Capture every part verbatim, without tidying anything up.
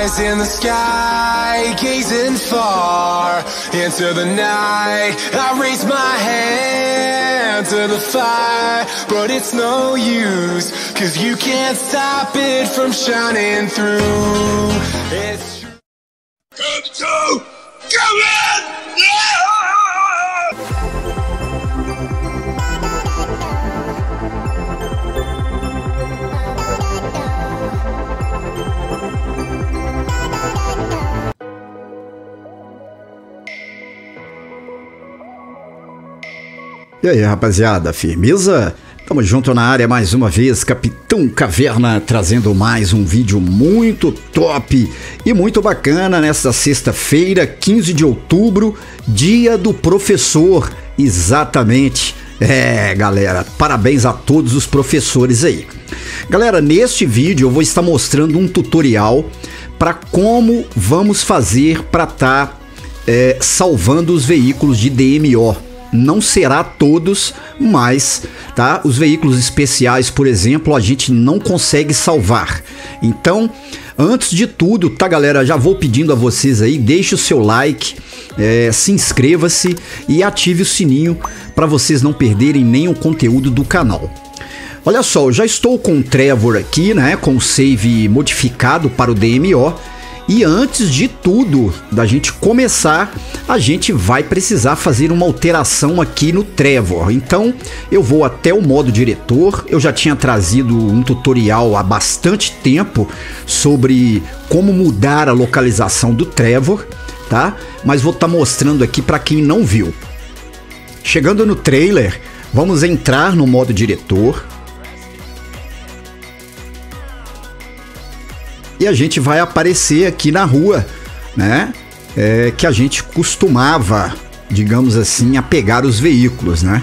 eyes in the sky, gazing far into the night. I raise my hand to the fire, but it's no use, cause you can't stop it from shining through. It's true. Come to, come in! Yeah! E aí, rapaziada, firmeza? Tamo junto na área mais uma vez, Capitão Caverna, trazendo mais um vídeo muito top e muito bacana nesta sexta-feira, quinze de outubro, dia do professor, exatamente. É, galera, parabéns a todos os professores aí. Galera, neste vídeo eu vou estar mostrando um tutorial para como vamos fazer para estar tá, é, salvando os veículos de D M O. Não será todos, mas tá? Os veículos especiais, por exemplo, a gente não consegue salvar. Então, antes de tudo, tá, galera? Já vou pedindo a vocês aí, deixe o seu like, é, se inscreva-se e ative o sininho para vocês não perderem nenhum conteúdo do canal. Olha só, eu já estou com o Trevor aqui, né? Com o save modificado para o D M O. E antes de tudo, da gente começar, a gente vai precisar fazer uma alteração aqui no Trevor. Então, eu vou até o modo diretor. Eu já tinha trazido um tutorial há bastante tempo sobre como mudar a localização do Trevor, tá? Mas vou estar mostrando aqui para quem não viu. Chegando no trailer, vamos entrar no modo diretor. E a gente vai aparecer aqui na rua, né? É, que a gente costumava, digamos assim, a pegar os veículos, né?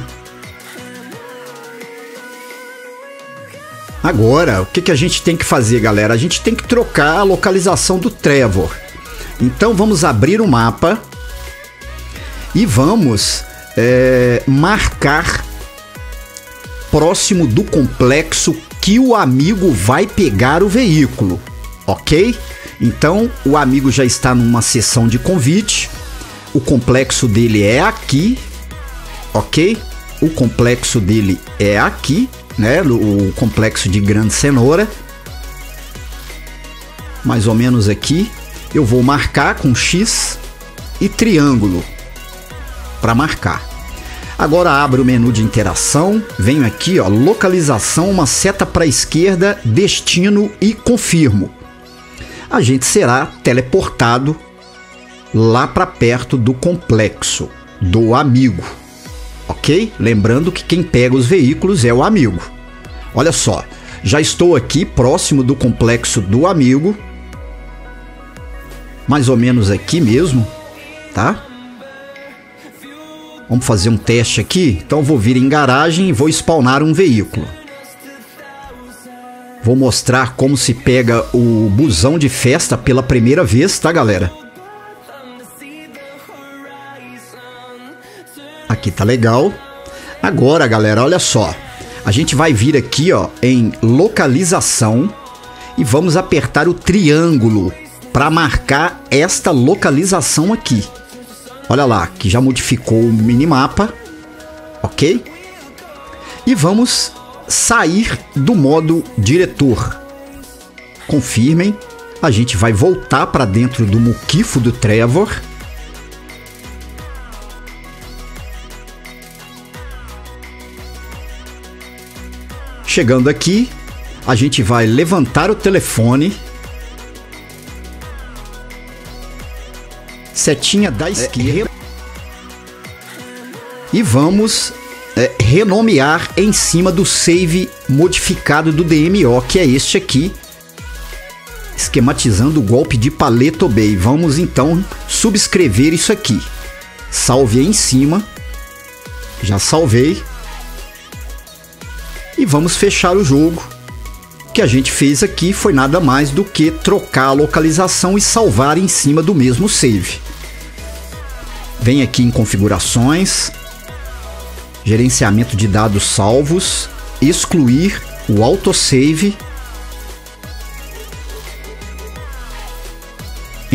Agora, o que, que a gente tem que fazer, galera? A gente tem que trocar a localização do Trevor. Então vamos abrir o mapa e vamos é, marcar próximo do complexo que o amigo vai pegar o veículo. Ok? Então o amigo já está numa sessão de convite. O complexo dele é aqui. Ok? O complexo dele é aqui, né? O complexo de Grande Cenoura. Mais ou menos aqui. Eu vou marcar com X e triângulo para marcar. Agora abro o menu de interação, venho aqui, ó, localização, uma seta para a esquerda, destino e confirmo. A gente será teleportado lá para perto do complexo do amigo, ok? Lembrando que quem pega os veículos é o amigo. Olha só, já estou aqui próximo do complexo do amigo, mais ou menos aqui mesmo, tá? Vamos fazer um teste aqui. Então vou vir em garagem e vou spawnar um veículo. Vou mostrar como se pega o busão de festa pela primeira vez, tá, galera? Aqui tá legal. Agora, galera, olha só. A gente vai vir aqui, ó, em localização e vamos apertar o triângulo para marcar esta localização aqui. Olha lá, que já modificou o minimapa, ok? E vamos sair do modo diretor. Confirmem. A gente vai voltar para dentro do muquifo do Trevor. Chegando aqui, a gente vai levantar o telefone. Setinha da esquerda. E vamos é, renomear em cima do save modificado do D M O, que é este aqui, esquematizando o golpe de Paleto Bay. Vamos então subscrever isso aqui. Salve aí em cima. Já salvei. E vamos fechar o jogo. O que a gente fez aqui foi nada mais do que trocar a localização e salvar em cima do mesmo save. Vem aqui em configurações, gerenciamento de dados salvos, excluir o autosave.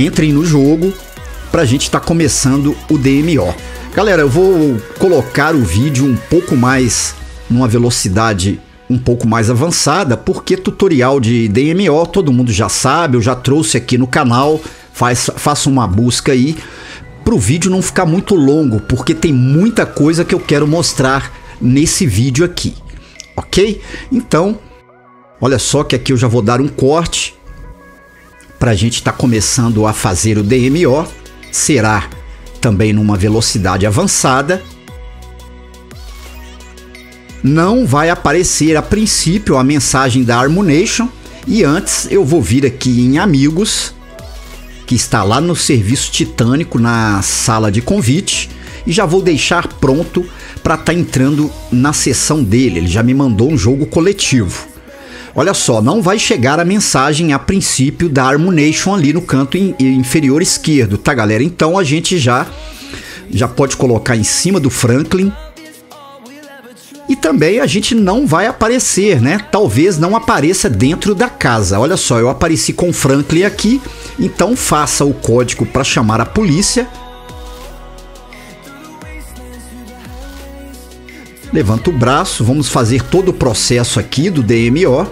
entrem no jogo pra gente estar tá começando o D M O. Galera, eu vou colocar o vídeo um pouco mais, numa velocidade um pouco mais avançada, porque tutorial de D M O todo mundo já sabe, eu já trouxe aqui no canal, faz, faça uma busca aí, para o vídeo não ficar muito longo, porque tem muita coisa que eu quero mostrar nesse vídeo aqui, ok? Então, olha só que aqui eu já vou dar um corte, para a gente estar tá começando a fazer o D M O, será também numa velocidade avançada. Não vai aparecer a princípio a mensagem da Harmonation, e antes eu vou vir aqui em Amigos, que está lá no serviço Titânico, na sala de convite, e já vou deixar pronto para estar tá entrando na sessão dele. Ele já me mandou um jogo coletivo. Olha só, não vai chegar a mensagem a princípio da Harmonation ali no canto in, inferior esquerdo, tá galera? Então a gente já, já pode colocar em cima do Franklin. E também a gente não vai aparecer, né? Talvez não apareça dentro da casa. Olha só, eu apareci com o Franklin aqui, então faça o código para chamar a polícia. Levanta o braço, vamos fazer todo o processo aqui do D M O.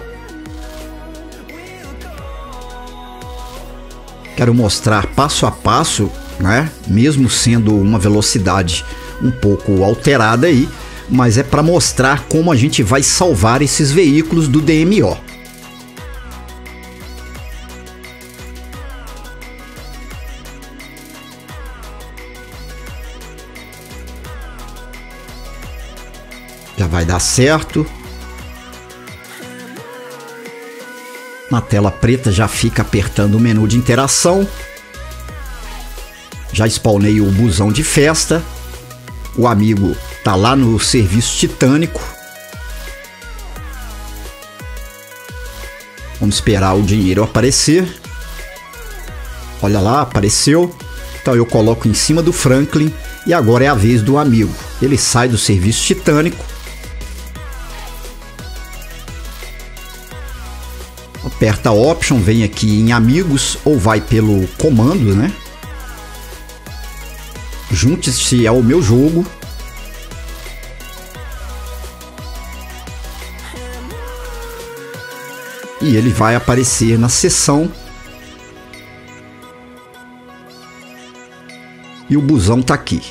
Quero mostrar passo a passo, né? Mesmo sendo uma velocidade um pouco alterada aí, mas é para mostrar como a gente vai salvar esses veículos do D M O. Já vai dar certo. Na tela preta já fica apertando o menu de interação. Já spawnei o busão de festa. O amigo tá lá no serviço Titânico. Vamos esperar o dinheiro aparecer. Olha lá, apareceu. Então eu coloco em cima do Franklin e agora é a vez do amigo. Ele sai do serviço Titânico. Aperta Option, vem aqui em Amigos ou vai pelo comando, né? Junte-se ao meu jogo. E ele vai aparecer na seção. E o busão tá aqui.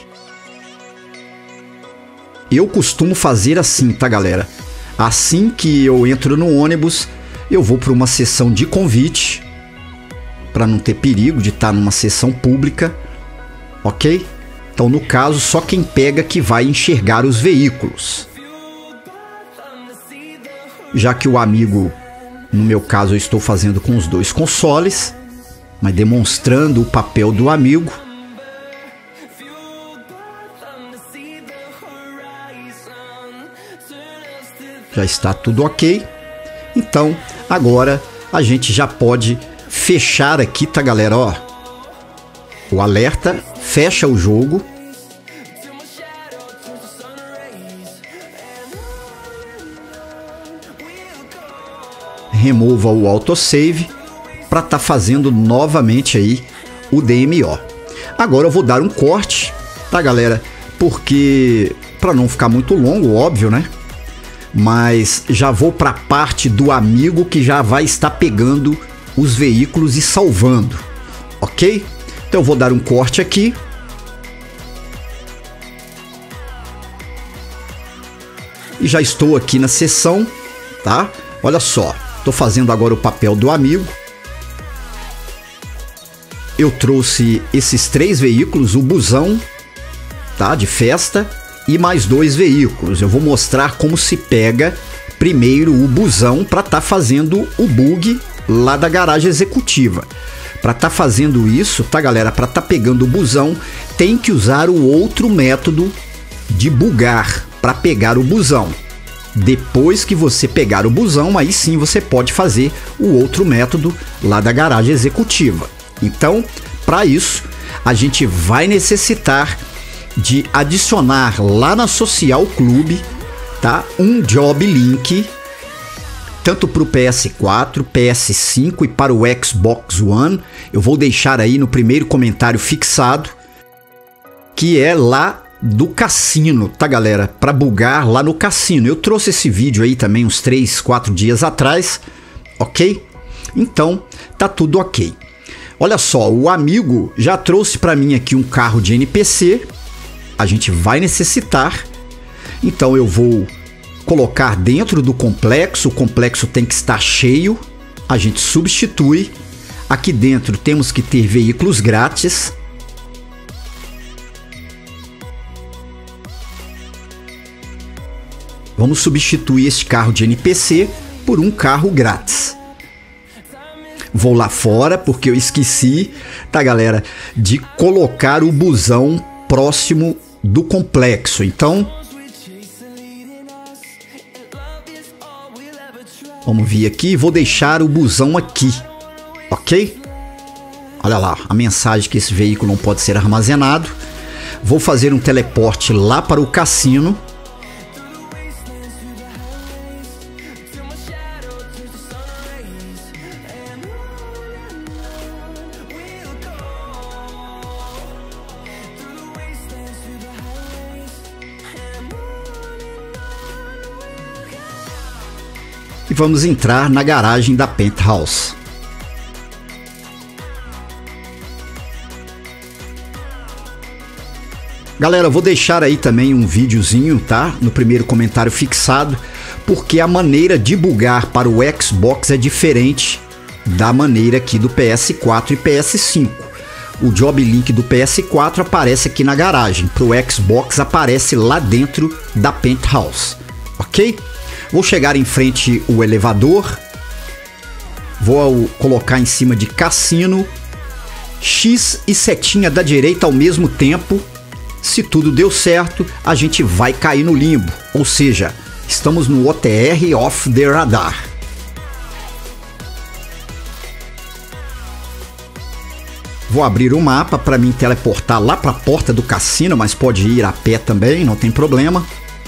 Eu costumo fazer assim, tá galera? Assim que eu entro no ônibus, eu vou para uma sessão de convite, para não ter perigo de estar numa sessão pública, ok? Então, no caso, só quem pega que vai enxergar os veículos. Já que o amigo, no meu caso, eu estou fazendo com os dois consoles, mas demonstrando o papel do amigo. Já está tudo ok. Então, agora a gente já pode fechar aqui, tá galera? Ó, o alerta fecha o jogo. Remova o autosave para estar tá fazendo novamente aí o D M O. Agora eu vou dar um corte, tá galera? Porque para não ficar muito longo, óbvio, né? Mas já vou para a parte do amigo que já vai estar pegando os veículos e salvando, ok? Então eu vou dar um corte aqui. E já estou aqui na sessão, tá? Olha só, estou fazendo agora o papel do amigo. Eu trouxe esses três veículos, o busão, tá? De festa. E mais dois veículos. Eu vou mostrar como se pega primeiro o busão para estar tá fazendo o bug lá da garagem executiva. Para estar tá fazendo isso, tá galera? Para estar tá pegando o busão, tem que usar o outro método de bugar para pegar o busão. Depois que você pegar o busão, aí sim você pode fazer o outro método lá da garagem executiva. Então, para isso, a gente vai necessitar de adicionar lá na Social Club, tá? Um job link tanto para o P S quatro, P S cinco e para o Xbox One. Eu vou deixar aí no primeiro comentário fixado, que é lá do cassino, tá, galera? Para bugar lá no cassino. Eu trouxe esse vídeo aí também uns três, quatro dias atrás, ok? Então, tá tudo ok. Olha só, o amigo já trouxe para mim aqui um carro de N P C. A gente vai necessitar. Então eu vou colocar dentro do complexo. O complexo tem que estar cheio. A gente substitui. Aqui dentro temos que ter veículos grátis. Vamos substituir este carro de N P C por um carro grátis. Vou lá fora porque eu esqueci, tá, galera, de colocar o busão próximo do complexo. Então, vamos vir aqui e vou deixar o busão aqui, ok? Olha lá, a mensagem que esse veículo não pode ser armazenado. Vou fazer um teleporte lá para o cassino. E vamos entrar na garagem da Penthouse. Galera, eu vou deixar aí também um videozinho, tá? No primeiro comentário fixado, porque a maneira de bugar para o Xbox é diferente da maneira aqui do P S quatro e P S cinco. O Job Link do P S quatro aparece aqui na garagem, para o Xbox aparece lá dentro da Penthouse, ok? Vou chegar em frente ao elevador, vou colocar em cima de cassino, X e setinha da direita ao mesmo tempo. Se tudo deu certo, a gente vai cair no limbo, ou seja, estamos no O T R off the radar. Vou abrir o mapa para me teleportar lá para a porta do cassino, mas pode ir a pé também, não tem problema.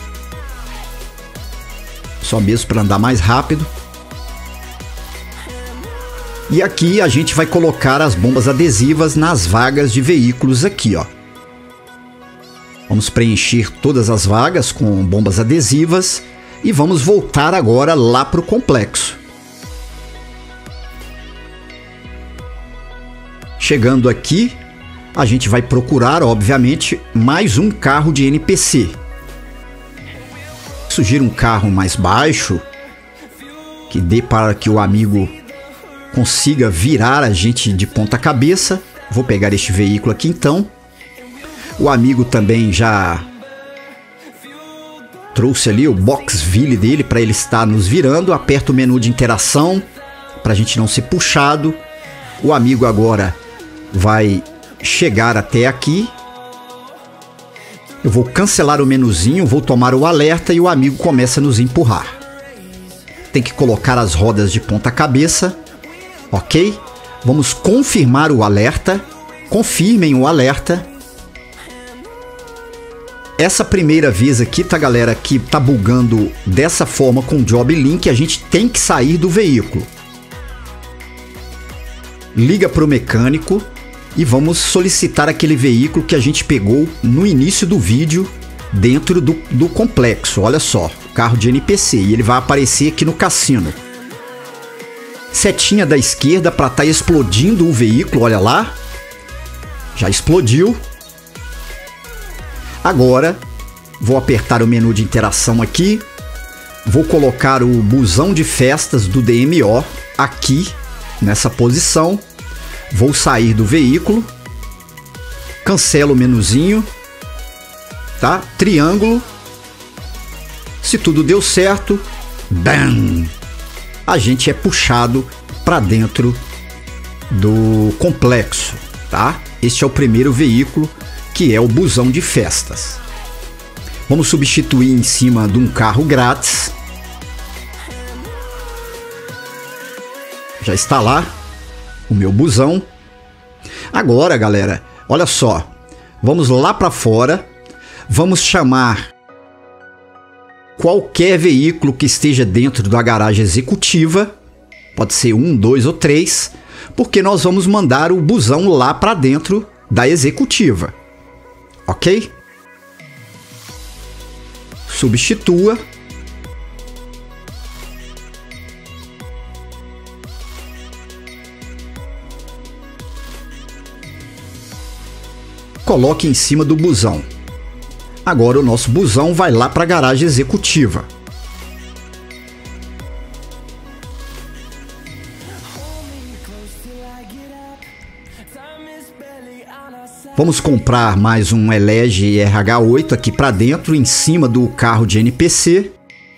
Só mesmo para andar mais rápido. E aqui a gente vai colocar as bombas adesivas nas vagas de veículos aqui, ó. Vamos preencher todas as vagas com bombas adesivas e vamos voltar agora lá para o complexo. Chegando aqui, a gente vai procurar, obviamente, mais um carro de N P C. Sugiro um carro mais baixo, que dê para que o amigo consiga virar a gente de ponta cabeça. Vou pegar este veículo aqui então. O amigo também já trouxe ali o Boxville dele para ele estar nos virando. Aperta o menu de interação para a gente não ser puxado. O amigo agora vai chegar até aqui. Eu vou cancelar o menuzinho, vou tomar o alerta e o amigo começa a nos empurrar. Tem que colocar as rodas de ponta cabeça, ok? Vamos confirmar o alerta. Confirmem o alerta. Essa primeira vez aqui, tá, galera, que tá bugando dessa forma com o Job Link, a gente tem que sair do veículo. Liga para o mecânico e vamos solicitar aquele veículo que a gente pegou no início do vídeo dentro do, do complexo. Olha só, carro de N P C, e ele vai aparecer aqui no cassino. Setinha da esquerda para estar explodindo o veículo, olha lá. Já explodiu. Agora vou apertar o menu de interação aqui. Vou colocar o busão de festas do D M O aqui nessa posição. Vou sair do veículo. Cancelo o menuzinho. Tá? Triângulo. Se tudo deu certo, bam! A gente é puxado para dentro do complexo, tá? Este é o primeiro veículo, que é o busão de festas. Vamos substituir em cima de um carro grátis. Já está lá o meu busão. Agora, galera, olha só. Vamos lá para fora. Vamos chamar qualquer veículo que esteja dentro da garagem executiva, pode ser um, dois ou três, porque nós vamos mandar o busão lá para dentro da executiva, ok? Substitua. Coloque em cima do busão. Agora o nosso busão vai lá para a garagem executiva. Vamos comprar mais um Elege R H oito aqui para dentro, em cima do carro de N P C.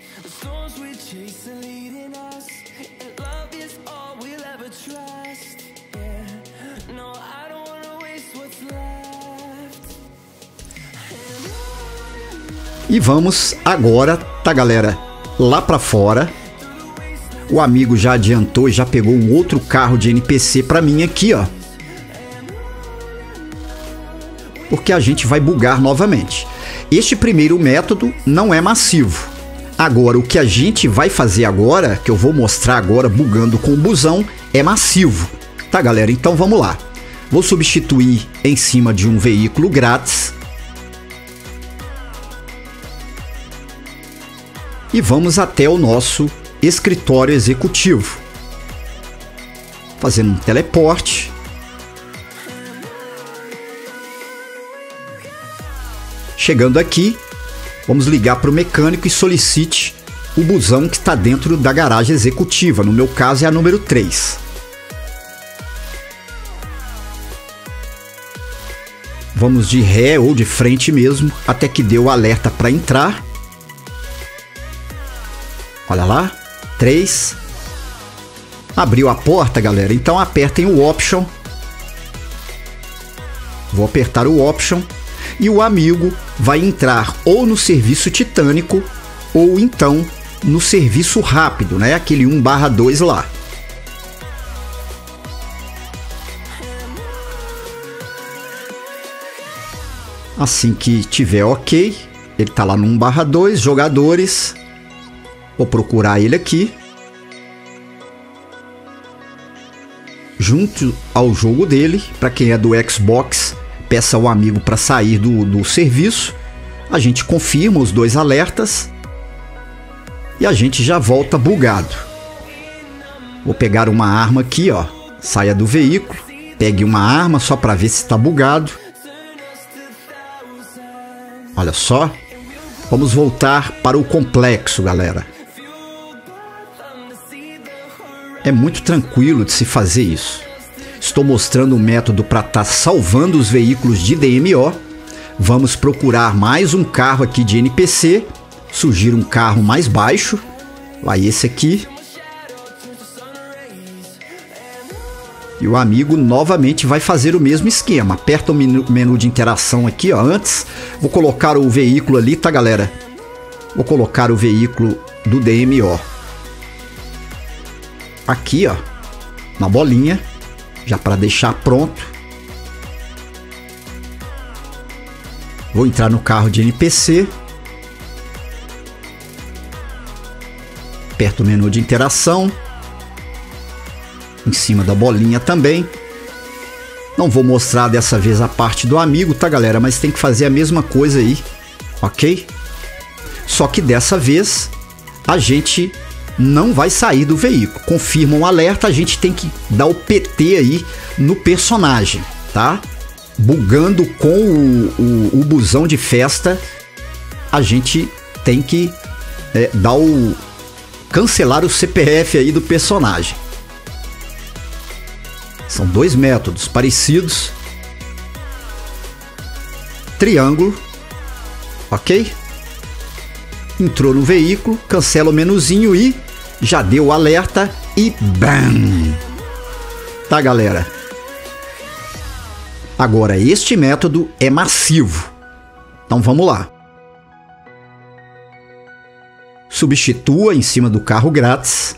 E vamos agora, tá galera, lá para fora. O amigo já adiantou e já pegou um outro carro de N P C para mim aqui, ó. Porque a gente vai bugar novamente. Este primeiro método não é massivo. Agora, o que a gente vai fazer agora, que eu vou mostrar agora bugando com o busão, é massivo. Tá galera, então vamos lá. Vou substituir em cima de um veículo grátis. E vamos até o nosso escritório executivo. Fazendo um teleporte. Chegando aqui, vamos ligar para o mecânico e solicite o busão que está dentro da garagem executiva. No meu caso é a número três. Vamos de ré ou de frente mesmo, até que dê o alerta para entrar. Olha lá, três. Abriu a porta, galera, então apertem o Option. Vou apertar o Option. E o amigo vai entrar ou no serviço titânico ou então no serviço rápido, né? Aquele um barra dois lá. Assim que tiver ok, ele tá lá no um barra dois, jogadores. Vou procurar ele aqui. Junto ao jogo dele, para quem é do Xbox, peça ao amigo para sair do, do serviço. A gente confirma os dois alertas. E a gente já volta bugado. Vou pegar uma arma aqui, ó. Saia do veículo. Pegue uma arma só para ver se está bugado. Olha só. Vamos voltar para o complexo, galera. É muito tranquilo de se fazer isso. Estou mostrando um método para estar salvando os veículos de D M O. Vamos procurar mais um carro aqui de N P C. Surgir um carro mais baixo. Vai esse aqui. E o amigo novamente vai fazer o mesmo esquema. Aperta o menu, menu de interação aqui, ó. Antes, vou colocar o veículo ali, tá, galera? Vou colocar o veículo do D M O. Aqui, ó. Na bolinha. Já para deixar pronto. Vou entrar no carro de N P C. Aperto o menu de interação. Em cima da bolinha também. Não vou mostrar dessa vez a parte do amigo, tá, galera? Mas tem que fazer a mesma coisa aí, ok? Só que dessa vez a gente não vai sair do veículo. Confirma um alerta, a gente tem que dar o P T aí no personagem, tá? Bugando com o, o, o busão de festa, a gente tem que é, dar o... cancelar o C P F aí do personagem. São dois métodos parecidos. Triângulo, ok? Entrou no veículo, cancela o menuzinho e já deu o alerta e bam! Tá, galera? Agora, este método é massivo. Então vamos lá. Substitua em cima do carro grátis.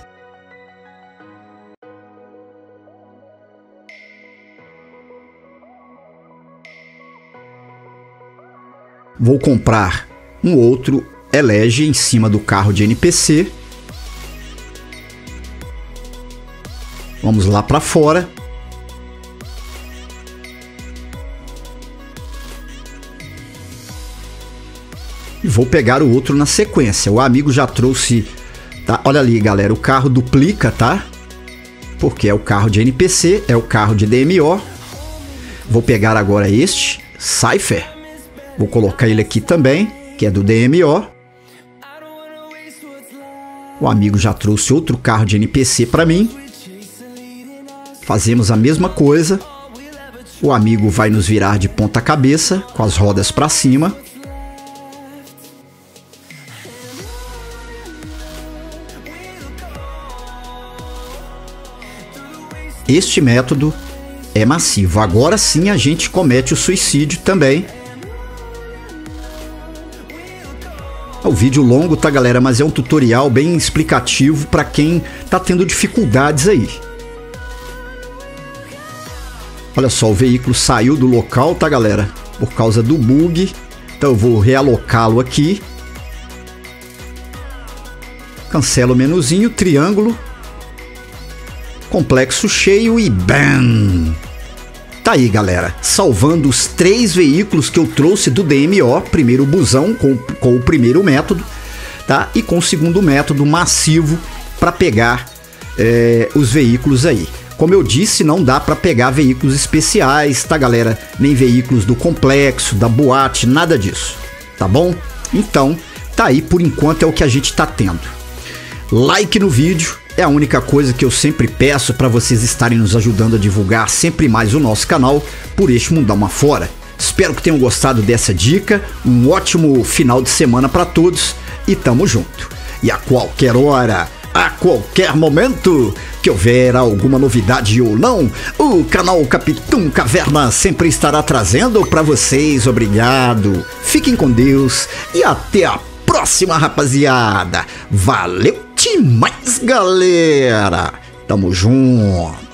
Vou comprar um outro elege em cima do carro de N P C. Vamos lá para fora. E vou pegar o outro na sequência. O amigo já trouxe, tá? Olha ali, galera, o carro duplica, tá? Porque é o carro de N P C, é o carro de D M O. Vou pegar agora este, Cypher. Vou colocar ele aqui também, que é do D M O. O amigo já trouxe outro carro de N P C para mim. Fazemos a mesma coisa. O amigo vai nos virar de ponta cabeça, com as rodas para cima. Este método é massivo. Agora sim a gente comete o suicídio também. É um vídeo longo, tá, galera? Mas é um tutorial bem explicativo para quem tá tendo dificuldades aí. Olha só, o veículo saiu do local, tá, galera? Por causa do bug. Então eu vou realocá-lo aqui. Cancelo o menuzinho, triângulo. Complexo cheio e bam! Tá aí, galera, salvando os três veículos que eu trouxe do D M O, primeiro o busão com, com o primeiro método, tá? E com o segundo método massivo para pegar é, os veículos aí. Como eu disse, não dá para pegar veículos especiais, tá, galera? Nem veículos do complexo, da boate, nada disso, tá bom? Então, tá aí, por enquanto é o que a gente tá tendo. Like no vídeo. É a única coisa que eu sempre peço para vocês estarem nos ajudando a divulgar sempre mais o nosso canal por este mundão afora. Espero que tenham gostado dessa dica, um ótimo final de semana para todos e tamo junto. E a qualquer hora, a qualquer momento que houver alguma novidade ou não, o canal Capitão Caverna sempre estará trazendo para vocês. Obrigado, fiquem com Deus e até a próxima, rapaziada. Valeu demais, galera. Tamo junto.